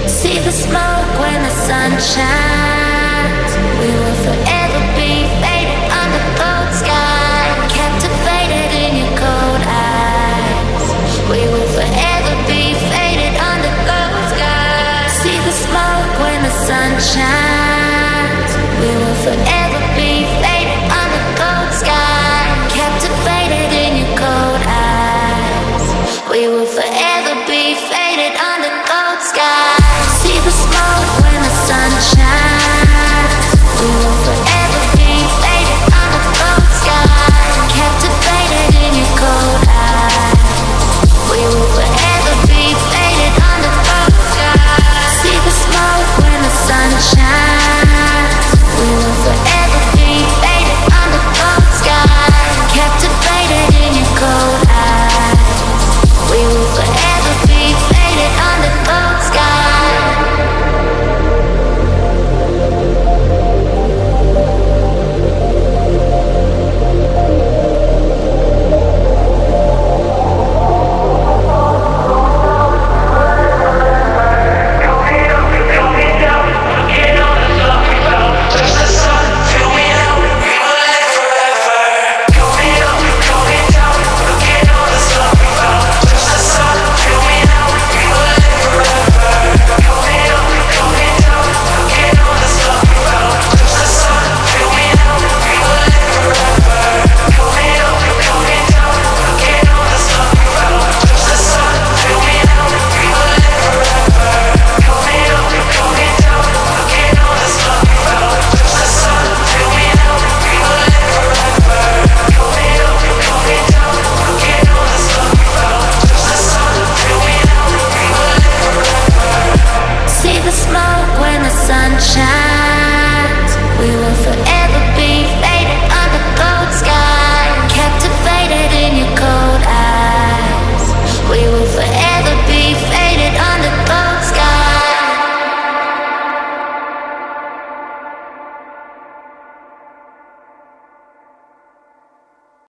See the smoke when the sun shines. We will forever be faded under cold sky, captivated in your cold eyes. We will forever be faded under cold sky. See the smoke when the sun shines.